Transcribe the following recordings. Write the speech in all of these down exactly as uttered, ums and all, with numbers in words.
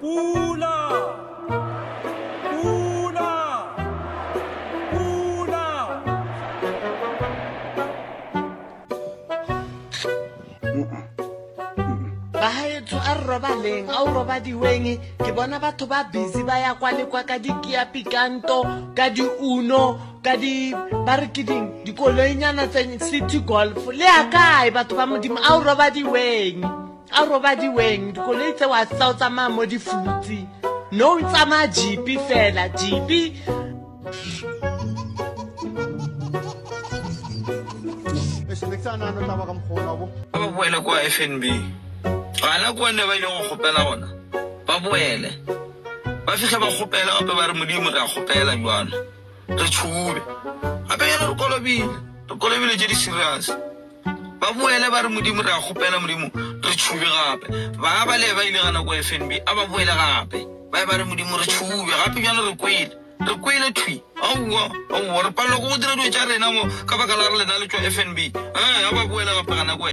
pula pula pula bahaetso a re robaleng a o roba diweng ke bona batho ba busy ba ya kwa le kwa ka dikia pikanto ka diuno ka di ba re ke ding dikoloinyana tse city golf le a kae batho ba modimo a o roba diweng a o roba diweng dikoloi tse wa tsa o tsamaya mo difutsi no o tsamaya jipi fela jipi ba boele kwa F N B gana kwane ba ileng go gopela gona ba boele ba fitlhe ba gopela gape ba re modimo re a gopela jwana re tshube gape yana re kolobile re kolobile tse di-serious ba boele ba re modimo re a gopela modimo re tshube gape ba ba le ba ile gana ko F N B a ba boele gape ba ba re modimo re tshube gape jana re kwele re kwele thwi aowa aowa re palelwa ko go dira dilo tša rena mo ka baka la re lena le tswa F N B e a ba boele gape gana ko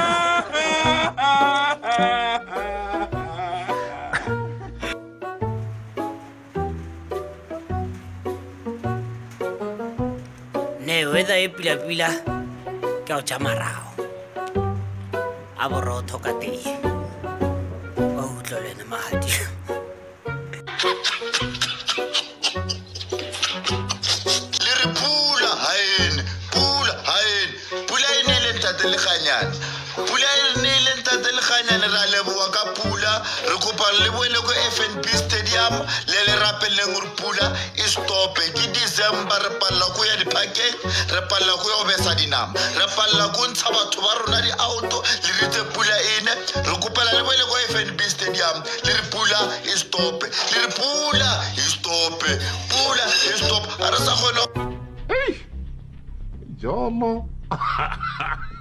ne weather e pila-pila ke ao tša marao a borotho ka tee o utlo lena mahadi le re pula haene pula haene pula e ne le ntate le ganyane pula e ne le ntate le ganyane ra leboa ka pula re kopa le boele ko F N B stadium le le rapeleng gore pula e stope ke December re palla go ya diphakeng re palla go ya go besa dinama re palla go ntsha batho ba rona di-auto le ritse pula ene re kopela le boele ko F N B stadium le re pula e stope le re pula e stope pula e stope a re sa kgona Jomo